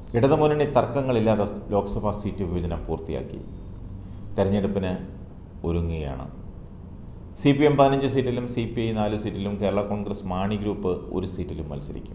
ഇടതുമുന്നണി തർക്കങ്ങളില്ലാതെ ലോക്സഭാ സീറ്റ് വിഭജനം പൂർത്തിയാക്കി. തെരഞ്ഞെടുപ്പിന് ഒരുങ്ങുകയാണ്. CPM 15 സീറ്റിലും CPI 4 സീറ്റിലും കേരള കോൺഗ്രസ് മാണി ഗ്രൂപ്പ് 1 സീറ്റിലും മത്സരിക്കും.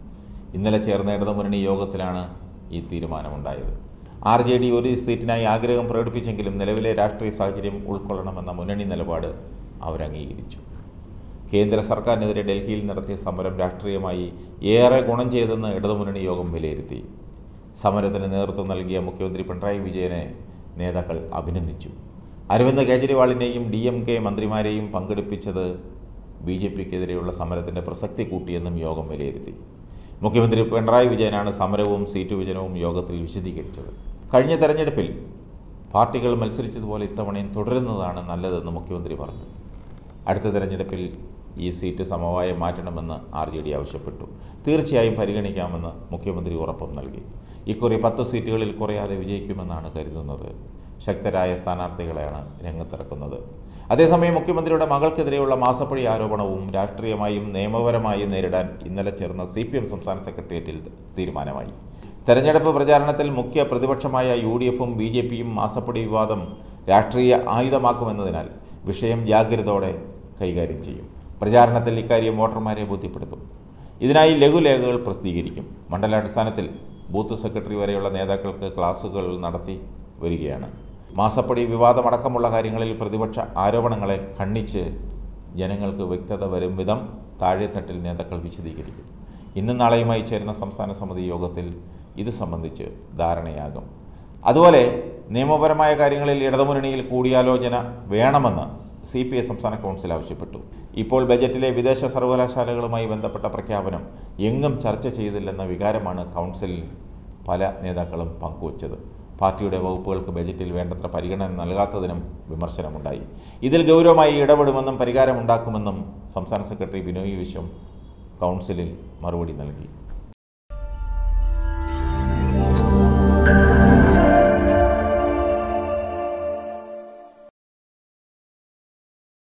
ഇന്നലെ ചേർന്ന ഇടതുമുന്നണി യോഗത്തിലാണ് ഈ തീരുമാനമുണ്ടായത്. RJD 1 സീറ്റിനായി ആഗ്രഹം പ്രകടിപ്പിച്ചെങ്കിലും നിലവിലെ രാഷ്ട്രീയ സാഹചര്യം ഉൾക്കൊള്ളണമെന്ന മുന്നണി നിലപാട് അവരംഗീകരിച്ചു. കേന്ദ്ര സർക്കാരിനെതിരെ ഡൽഹിയിൽ നടത്തിയ സമരം രാഷ്ട്രീയമായി ഏറെ ഗുണം ചെയ്തെന്ന് ഇടതുമുന്നണി യോഗം വിലയിരുത്തി. സമരത്തിന് നേതൃത്വം നൽകിയ മുഖ്യമന്ത്രി പിണറായി വിജയനെ നേതാക്കൾ അഭിനന്ദിച്ചു. അരവിന്ദ് കെജ്രിവാളിനെയും DMK മന്ത്രിമാരെയും പങ്കെടുപ്പിച്ചത് BJPക്കെതിരെയുള്ള സമരത്തിൻ്റെ പ്രസക്തി കൂട്ടിയെന്നും യോഗം വിലയിരുത്തി. മുഖ്യമന്ത്രി പിണറായി വിജയനാണ് സമരവും സീറ്റ് വിഭജനവും യോഗത്തിൽ വിശദീകരിച്ചത്. കഴിഞ്ഞ തെരഞ്ഞെടുപ്പിൽ പാർട്ടികൾ മത്സരിച്ചതുപോലെ ഇത്തവണയും തുടരുന്നതാണ് നല്ലതെന്ന് മുഖ്യമന്ത്രി പറഞ്ഞു. അടുത്ത തെരഞ്ഞെടുപ്പിൽ ഈ സീറ്റ് സമവായം മാറ്റണമെന്ന് RJD ആവശ്യപ്പെട്ടു. തീർച്ചയായും പരിഗണിക്കാമെന്ന് മുഖ്യമന്ത്രി ഉറപ്പും നൽകി. ഇക്കുറി 10 സീറ്റുകളിൽ കുറയാതെ വിജയിക്കുമെന്നാണ് കരുതുന്നത്. ശക്തരായ സ്ഥാനാർത്ഥികളെയാണ് രംഗത്തിറക്കുന്നത്. അതേസമയം മുഖ്യമന്ത്രിയുടെ മകൾക്കെതിരെയുള്ള മാസപ്പടി ആരോപണവും രാഷ്ട്രീയമായും നിയമപരമായും നേരിടാൻ ഇന്നലെ ചേർന്ന CPM സംസ്ഥാന സെക്രട്ടേറിയറ്റിൽ തീരുമാനമായി. തെരഞ്ഞെടുപ്പ് പ്രചാരണത്തിൽ മുഖ്യ പ്രതിപക്ഷമായ UDFും BJPയും മാസപ്പടി വിവാദം രാഷ്ട്രീയ ആയുധമാക്കുമെന്നതിനാൽ വിഷയം ജാഗ്രതയോടെ കൈകാര്യം ചെയ്യും. പ്രചാരണത്തിൽ ഇക്കാര്യം വോട്ടർമാരെ ബോധ്യപ്പെടുത്തും. ഇതിനായി ലഘുലേഖകൾ പ്രസിദ്ധീകരിക്കും. മണ്ഡലാടിസ്ഥാനത്തിൽ ബൂത്ത് സെക്രട്ടറി വരെയുള്ള നേതാക്കൾക്ക് ക്ലാസുകൾ നടത്തി വരികയാണ്. മാസപ്പടി വിവാദമടക്കമുള്ള കാര്യങ്ങളിൽ പ്രതിപക്ഷ ആരോപണങ്ങളെ ഖണ്ഡിച്ച് ജനങ്ങൾക്ക് വ്യക്തത വരും വിധം താഴെത്തട്ടിൽ നേതാക്കൾ വിശദീകരിക്കും. ഇന്നും നാളെയുമായി ചേരുന്ന സംസ്ഥാന സമിതി യോഗത്തിൽ ഇത് സംബന്ധിച്ച് ധാരണയാകും. അതുപോലെ നിയമപരമായ കാര്യങ്ങളിൽ ഇടതുമുന്നണിയിൽ കൂടിയാലോചന വേണമെന്ന് CPI സംസ്ഥാന കൗൺസിൽ ആവശ്യപ്പെട്ടു. ഇപ്പോൾ ബജറ്റിലെ വിദേശ സർവകലാശാലകളുമായി ബന്ധപ്പെട്ട പ്രഖ്യാപനം എങ്ങും ചർച്ച ചെയ്തില്ലെന്ന വികാരമാണ് കൗൺസിലിൽ പല നേതാക്കളും പങ്കുവച്ചത്. പാർട്ടിയുടെ വകുപ്പുകൾക്ക് ബജറ്റിൽ വേണ്ടത്ര പരിഗണന നൽകാത്തതിനും വിമർശനമുണ്ടായി. ഇതിൽ ഗൗരവമായി ഇടപെടുമെന്നും പരിഹാരമുണ്ടാക്കുമെന്നും സംസ്ഥാന സെക്രട്ടറി ബിനോയ് വിശ്വം കൗൺസിലിൽ മറുപടി നൽകി.